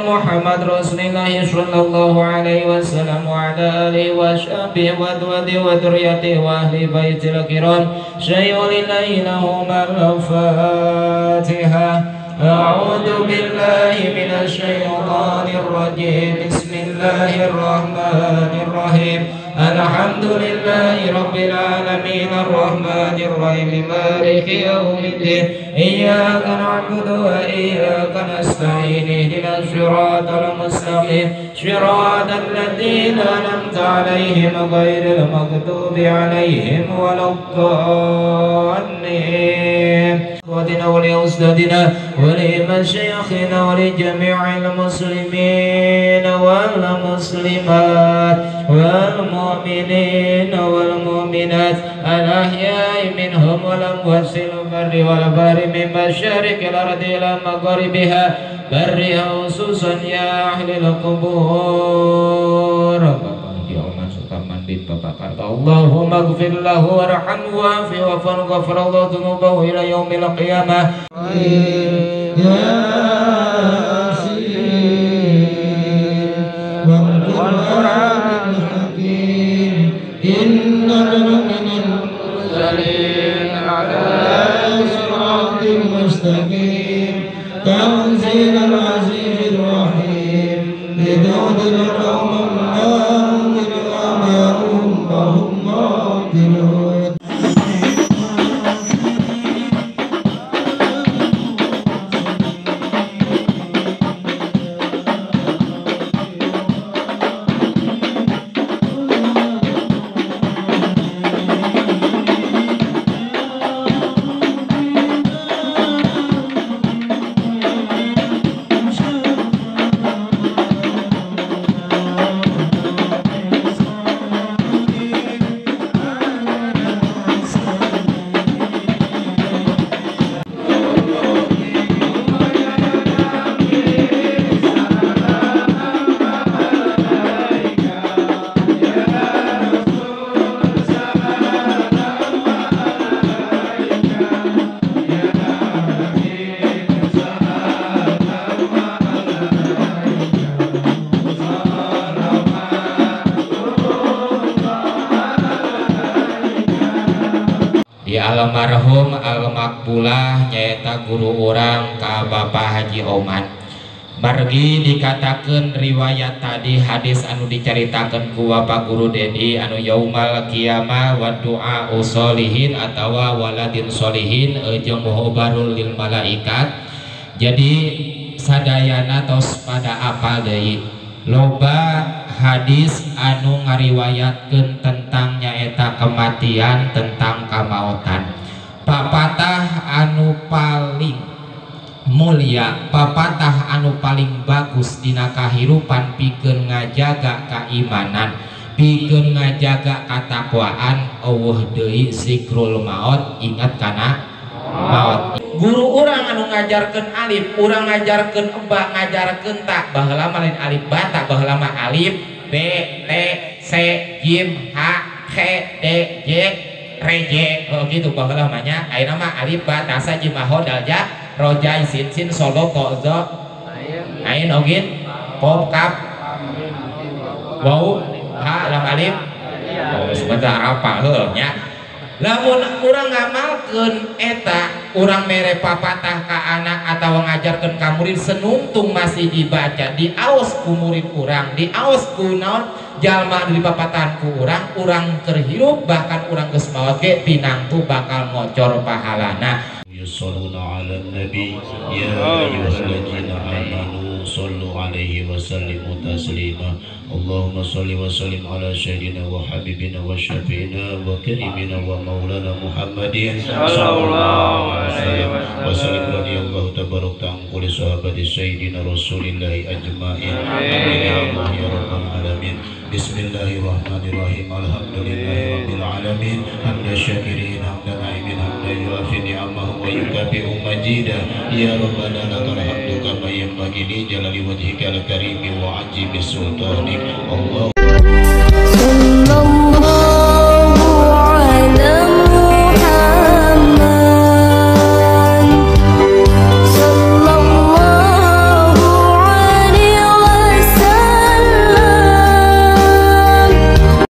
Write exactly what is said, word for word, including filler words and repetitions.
محمد رسول الله صلى الله عليه وسلم وعلى آله وصحبه وذريته وذريته وأهل بيته الكرام شيء لله لهم الفاتحة. أعوذ بالله من الشيطان الرجيم بسم الله الرحمن الرحيم الحمد لله رب العالمين الرحمن الرحيم مالك يوم الدين إياك نعبد وإياك نستعين اهدنا الصراط المستقيم صراط الذين أنعمت عليهم غير المغضوب عليهم ولا الضالين. ودنا ولأستاذنا ولمشايخنا ولجميع المسلمين والمسلمات والمؤمنين والمؤمنات الأحياء منهم والأموات في البر والبحر من مشارق الأرض إلى مغاربها برها خصوصا يا أهل القبور. Allahumma gfir lahu warhamhu wa'afi wa'fu ghafara Allah dhunubahu ila yaumil qiyamah. Ya Yasin wal Qur'anil Hakim innaka laminal mursalin ala siratin mustaqim tanzilal azizir rahim lidudil qawmin almarhum almakbulah nyaeta guru orang ka Bapak Haji Oman. Margi dikatakan riwayat tadi hadis anu diceritakan ku Bapak Guru Dedi anu yaumal qiyamah wa du'a usolihin atawa waladin solihin jeung muhobarul lil malaikat. Jadi sadayana tos pada apal deui loba hadis anu ngariwayatkeun tentang nyaeta kematian, tentang kamaotan. Papatah anu paling mulia, papatah anu paling bagus dina kahirupan pikeun ngajaga keimanan, pikeun ngajaga katakwaan, eueuh deui zikrul maut, ingat kana maut. Guru urang anu ngajarkeun alif, urang ngajarkeun eba, ngajarkeun ta, baheula mah lain alif ba, ta baheula mah alif, b, t, c, jim, h, k, d, j, reje, oh gitu baheula mah nya. Ayeuna mah alif ba, ta, sa, jim, ha, ho, dal, ja, ro, jai, sin, sin, solo, ko, zo, ain, ogin, pop, kap, wau, ha, lam, alif. Oh, sebentar apa heuh nya. Lamun urang ngamalkeun eta, urang mere papatah ka anak atawa ngajarkeun ka murid senuntung masih dibaca, diaos ku murid urang, diaos ku naon jalma di papatahan ku urang, urang terhirup bahkan urang geus maot ge pinangtu bakal ngocor pahalana. Yusalluna 'alan nabi ya ayyuhalladzina amanu sallu 'alaihi wa sallimu taslima. Allahumma salli wa sallim ala sayyidina wa habibina wa syafi'ina wa karimina wa maulana Muhammadin sallallahu alaihi wa sallam. Radiyallahu tabarak ta'ala kulli sahabati sayyidina Rasulillahi ajma'in. Amin ya Allah ya rabbal alamin. Bismillahirrahmanirrahim. Alhamdulillahi rabbil alamin. Hamdan syakirin hamdan na'imin hamdan yuafi ni'amahu wa yukabi'u majida. Ya rabbana lakal hamdu kama yanbaghi li jalali wajhikal karimi wa ajibi sultanik. Allah